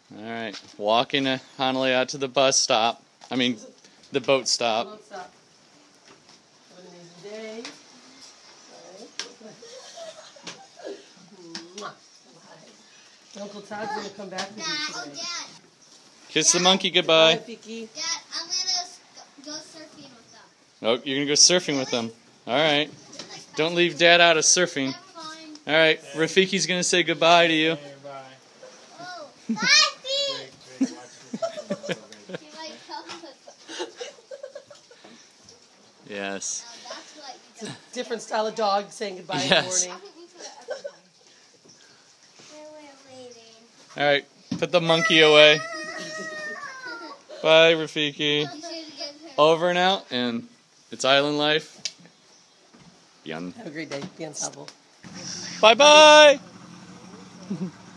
Alright, walking Hanalei out to the bus stop. I mean, the boat stop. Boat stop. What an amazing day. Uncle Todd's going to come back with you today. Dad. Kiss the monkey goodbye. Bye, Fiki. Dad, I'm going to go surfing with them. Oh, you're going to go surfing with them. Alright. Don't leave Dad out of surfing. Alright, Rafiki's going to say goodbye to you. Oh, bye, Steve! Yes. It's a different style of dog saying goodbye Yes. in the morning. Alright, put the monkey away. Bye, Rafiki. Over and out, and it's island life. Bien. Have a great day. Bien salvo. Bye-bye!